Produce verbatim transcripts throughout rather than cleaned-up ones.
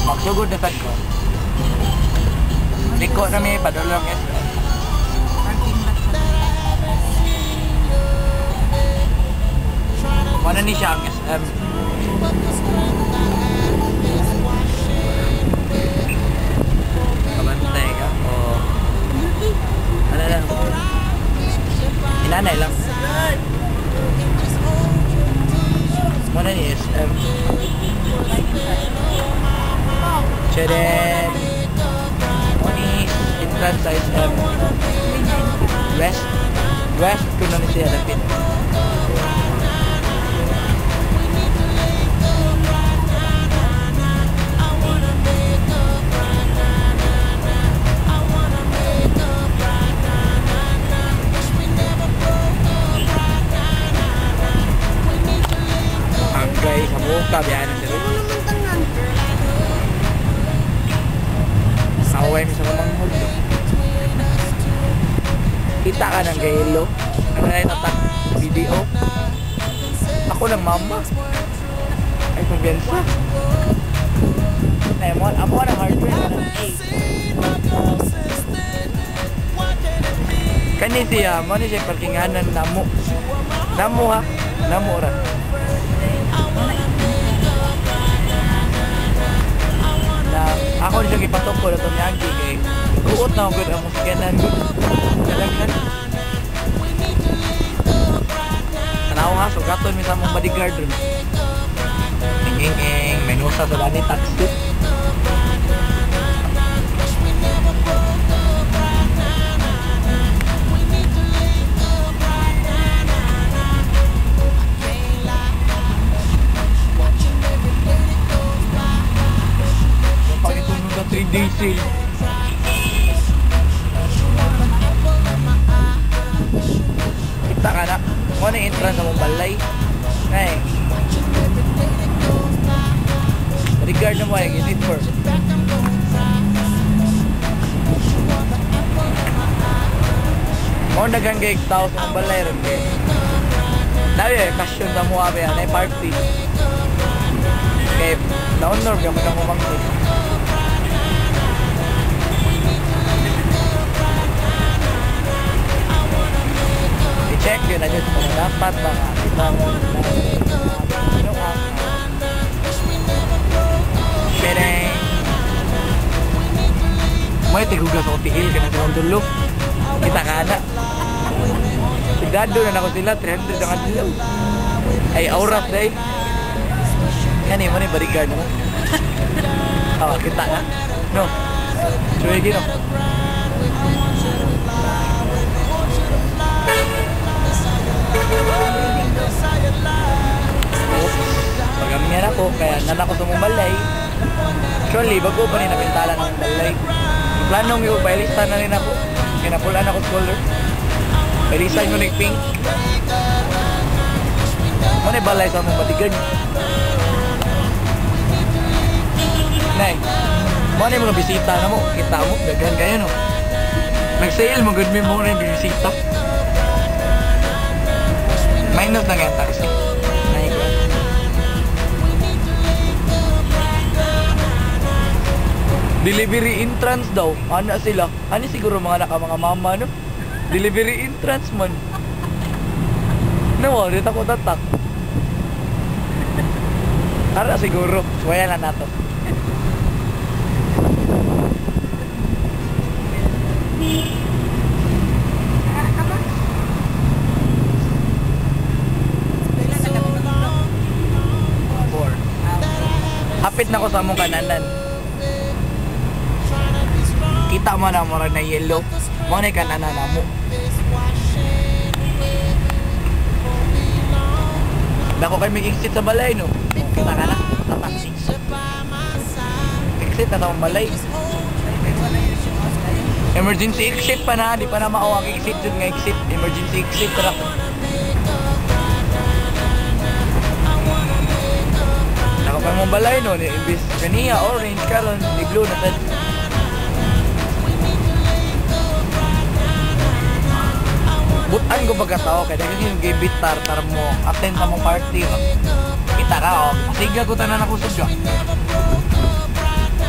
magsugod na sad ko. Liko na may padulong S M. Mana ni siya ang S M? Kabantay ka? O... Ano lang? Inanay lang. Mana ni S M? Cheren. Oni entrance sa S M. West. West kung na siya lapit. Guys, sa buka biyanan dito. Saway mi sa mamanghod. Kita ka ng gayelo. Ano na yung natak video. Ako lang mama. Ay kumbiyansa. Ay mo, amo na hardware na ng A. Kani siya, mo ni siya parkinganan namo. Namo ha, namo ra. Ako rin siya ipatok ko na ito ni Angie kay uot na ako good ang musikanan kadaghan tanaw nga sugaton mi sa mong bodyguard rin inging-ing menusa sa lani taxi three days sale. Kita ka na. Kung ano yung entrance sa mong balay. Ay. Regard na mo ay gilid for. Kung naganggay tao sa mong balay rin eh. Dahil eh, kasyon sa mga ba yan ay party. Okay, na-honor ka mo na kumangkit. Check yun na dyan kung dapat ba kita mo ano ka Pereng may tigugas o tigil ka na sa dulo kita ka na sigado na ako sila three hundred ang adlaw ay aurat day yan eh mo na yung bodyguard mo oh kita ka no suwi gino pagamingan ako kaya nan ako sa mong balay surely bago pa rin nabintala ng balay planong yung bailista na rin ako kaya napulaan ako color bailisan mo nag-pink ano yung balay sa mong batigan nay mo ano yung mga bisita na mo kita mo gagan kayo no nag-sale mo good mo na yung bisita minus na nga taxi. Delivery entrance daw. Ano sila? Ano siguro mga naka mga mama no? Delivery entrance man. No, dito ko tatak. Ara siguro. Wala na nato. Hapit na ko sa mong kananan. Kita mo na mo na yellow. Mo na kananan na mo. Dako kay may exit sa balay no. Kita ka na. Tatak. Exit na sa balay. Emergency exit pa na. Di pa na maawag exit dun nga exit. Emergency exit pa na. Nakapag mong balay no, ibis kaniya, orange, karon, ni blue na tad. Butan ko pagkatao, kaya dahil yung gibit tar-tar mo, attend sa mong party. Kita ka, oh, pasiga ko tanan ako sa dyan.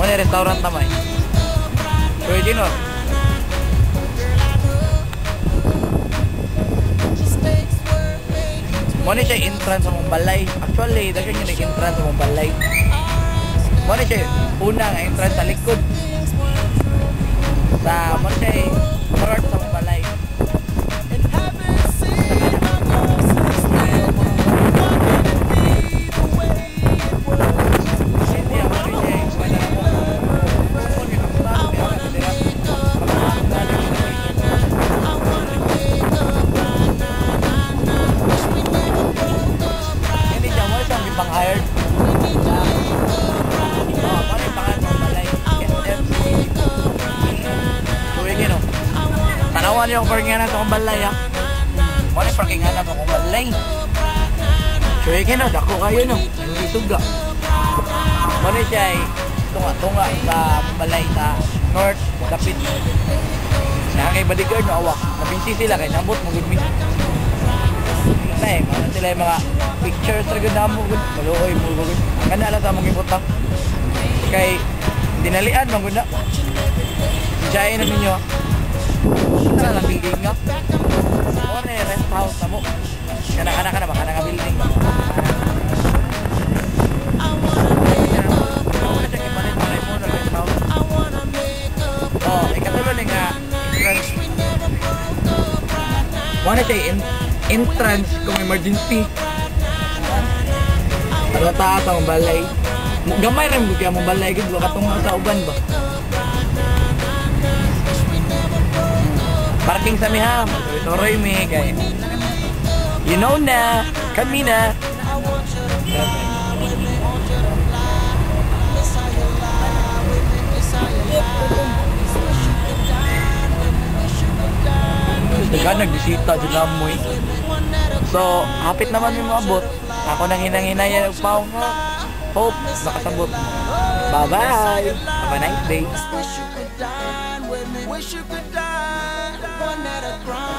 Mo ni restaurant na may. Pwede no. Mo ni siya entrance sa mong balay. Actually, dahil yung nag-entrance sa mong balay. Mo ni siya una nga entrance sa likod. Sa mo ni siya front sa mong balay. Tanawan yung parking na sa balay ha. Mali parking na sa balay. So yun no, dako kayo no. Nangituga. Mali siya ay tunga-tunga sa balay sa north, dapit. Na kay bodyguard no awak. Nabinti sila kay nabot mo gud mi. Nay, mga sila yung mga pictures ra gud namo gud. Kaluoy mo gud. Kana ala sa mong ibutang. Kay dinalian man gud na. Diyan na ninyo. Tara lang building nga. O na rest house na mo. Kana-kana ka na ba? Kana nga building. Oh, ikatuloy nga entrance. Wala siya entrance kung emergency. Ano taas ang balay. Gamay rin mo kaya mong balay. Gagawa katong sa uban ba? Parking sa miha, toroy mi kay. You know na, kami na. Dagan nagbisita dyan lang mo eh. So, hapit naman yung maabot. Ako nang hinang-hinayan ng pao nga. Hope, nakasabot. Bye-bye! Have a nice day! Wish you could die, one at a crime.